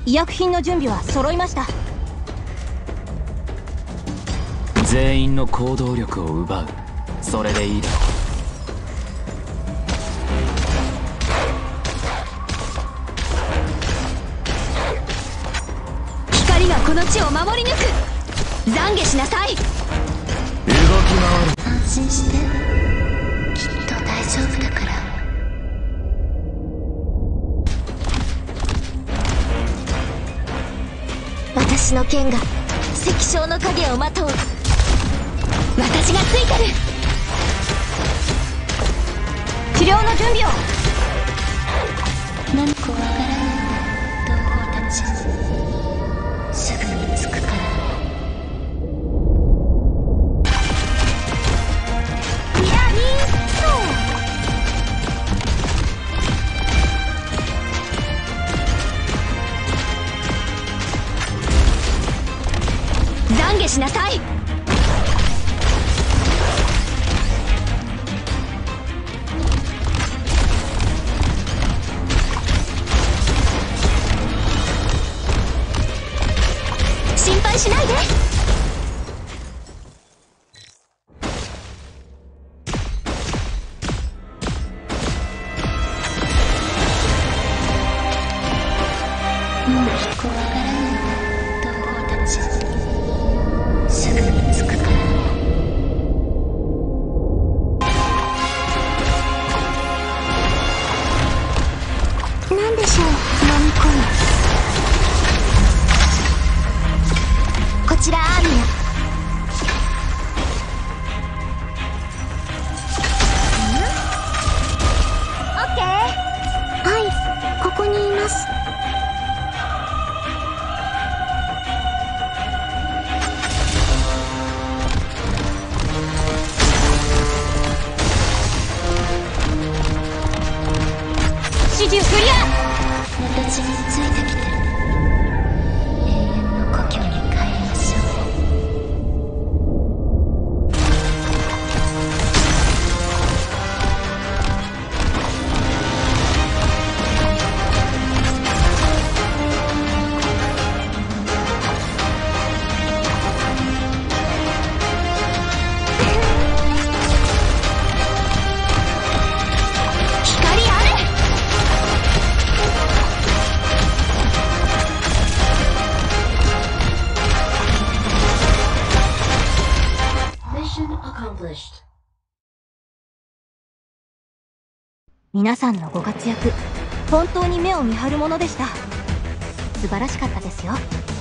医薬品の準備は揃いました。 全員の行動力を奪う。それでいいだろう。光がこの地を守り抜く。懺悔しなさい。 動き回る。 安心して、きっと大丈夫だから。私の剣が石章の影をまとう。私がついてる。 治療の準備を。 何怖がらないで、同胞たち。すぐに着くから。 懺悔しなさい。心配しないで。 もう怖がらないで、同胞たち。すぐに着くから。なんでしょう、飲み込む。こちらアーミア。 オッケー。 はい、ここにいます。 始終クリア。 私についてきて。永遠の故郷に帰りましょう。 光あれ。皆さんのご活躍、本当に目を見張るものでした。素晴らしかったですよ。